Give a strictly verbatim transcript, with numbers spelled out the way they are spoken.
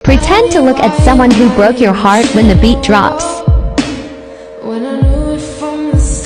Pretend to look at someone who broke your heart when the beat drops. When I knew it from the